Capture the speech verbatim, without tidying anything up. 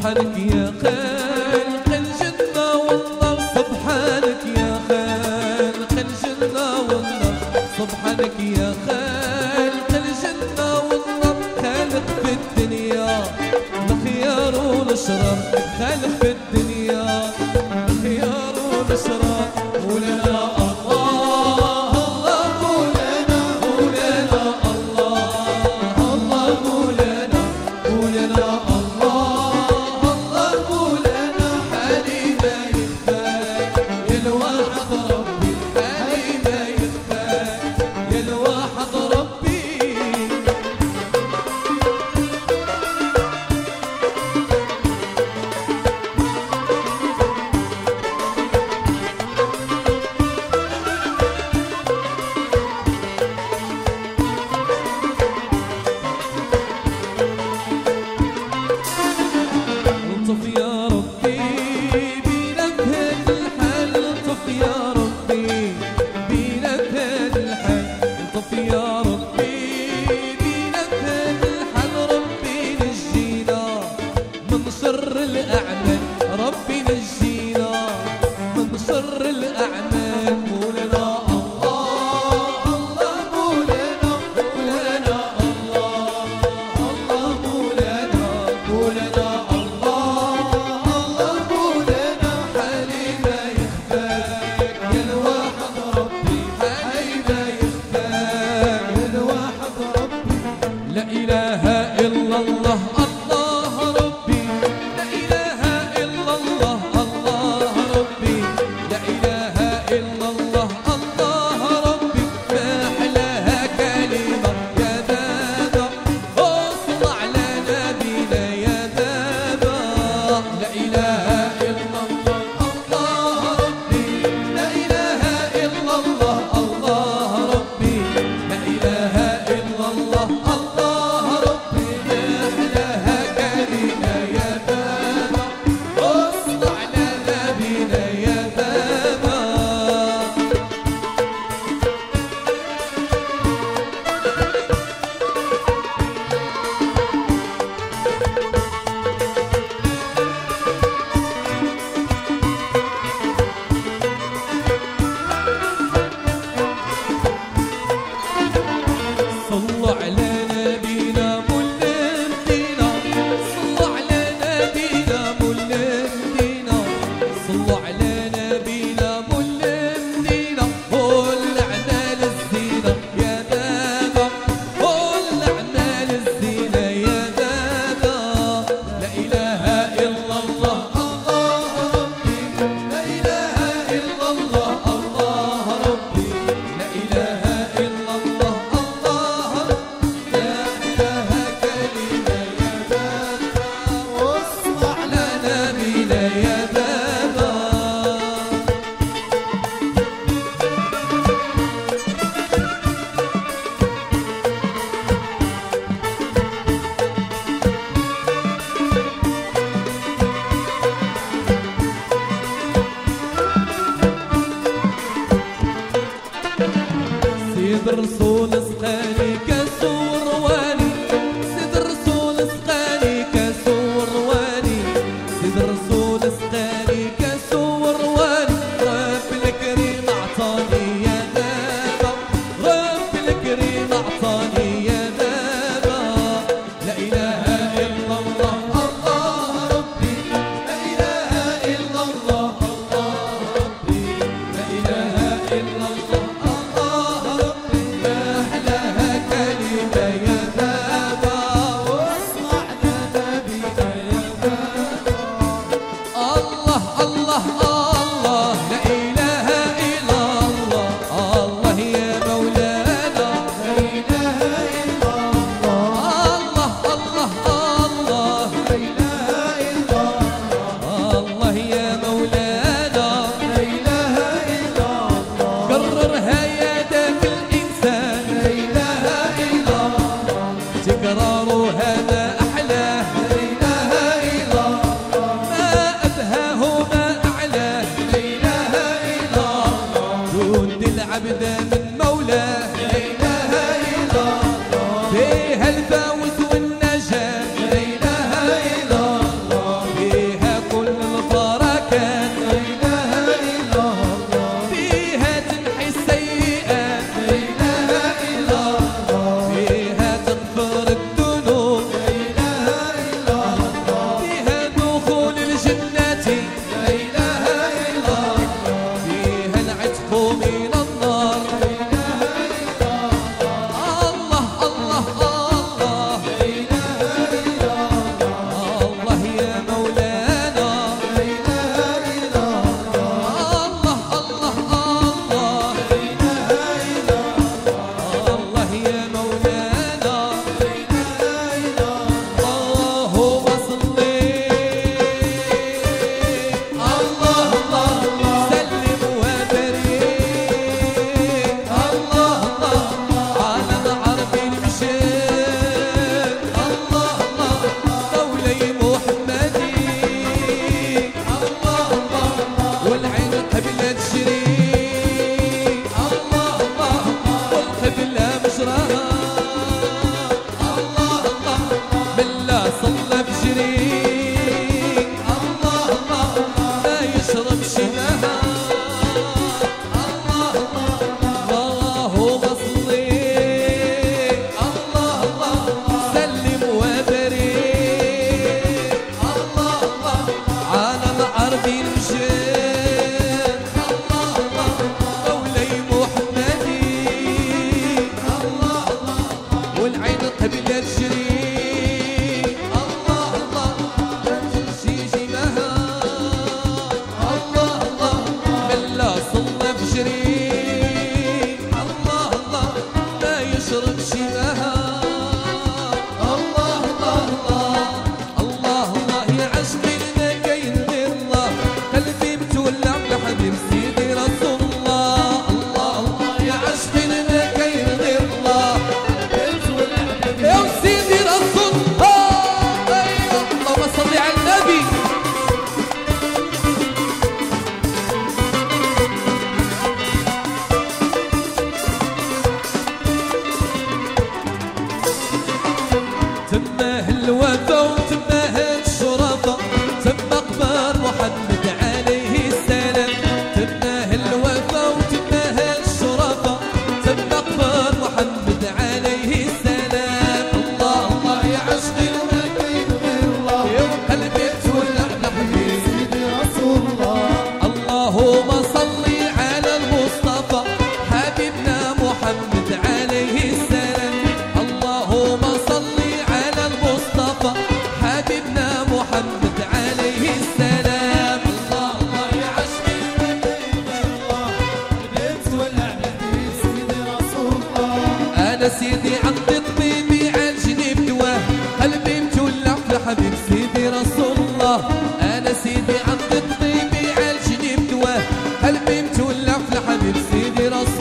سبحانك يا خالق الجنة والنار، سبحانك يا خالق الجنة والنار، سبحانك يا خالق الجنة والنار. خالق في الدنيا الخيار والشرار، خالق في الدنيا الخيار والشرار. مولانا الله الله مولانا مولانا الله الله مولانا مولانا الله الله مولانا. حالي ما يخفاك يا الواحد ربي، حالي ما يخفاك يا الواحد ربي. الطف يا ربي بينك هالحال، الطف يا ربي بينك هالحال، الطف يا ربي بينك هالحال. ربي نجينا من شر الأعمال، ربي نجينا من شر الأعمال. مولانا الله الله مولانا مولانا الله الله مولانا مولانا لا إله إلا الله الله ربي، لا إله إلا الله الله ربي، لا إله إلا الله الله ربي. ما أحلاها كلمة يا دابا، وصل على نبينا يا دابا. لا إله إلا الله الله ربي، لا إله إلا الله الله ربي، لا إله إلا الله الله ربي. ما أحلاها كلمة يا دابا، وصل على نبينا يا دابا. صلوا على نبينا ملم دينا، صلوا على نبينا ملم دينا، صلوا على نبينا ملم دينا. ولعنا للزينة يا دابا، ولعنا للزينة يا دابا. لا إله إلا الله الله ربي، لا إله إلا الله الله ربي، لا إله إلا الله الله ربي. لا إله كلمة يا دابا، وصل على نبينا يا دابا. سيد الرسول سقاني كاس ورواني، سيد الرسول سقاني كاس ورواني، سيد الرسول سقاني كاس ورواني. رب الكريم أعطاني يا دابا، رب الكريم أعطاني يا دابا. لا إله إلا الله الله ربي، لا إله إلا الله الله ربي، لا إله إلا الله الله ربي. ما أحلاها كلمة يا دابا، وصل على نبينا يا دابا. الله الله الله لا إله إلا الله الله يا مولانا. لا إله إلا الله الله الله الله، لا إله إلا الله الله يا مولانا. لا إله إلا الله، كررها يا دام الإنسان. لا إله إلا الله، تكرارها ما أحلاه. لا إله إلا الله، ما أبهاه ما أعلاه. لا إله إلا الله، جند العبد من مولاه. لا إله إلا الله، فيها الفوز والنجاة. لا إله إلا الله، نشرب شماها. الله الله الله الله الله يا عشقي ما كاين غير الله، قلبي متولع بحبيب سيدي رسول الله. الله الله يا عشقي ما كاين غير الله، يا سيدي رسول الله. ايوه اللهم صل على النبي. تماه الوفا وتماه الشرفا، تما قبر محمد عليه السلام. تماه الوفا وتماه الشرفا، تما قبر محمد عليه السلام. الله الله يا عشقي ما كاين غير الله، يا قلبي تولع لحبيب سيدي رسول الله. اللهم صل على المصطفى حبيبنا محمد عليه السلام. اللهم صل على المصطفى حبيبنا محمد عليه السلام. الله الله يا عشقي ما كاين غير الله، قلبي تولع لحبيب سيدي رسول الله. انا سيدي عندي طبيبي عالجني بدواه، قلبي متولع لحبيب سيدي رسول الله. انا سيدي عندي طبيبي عالجني بدواه، قلبي متولع لحبيب سيدي رسول الله.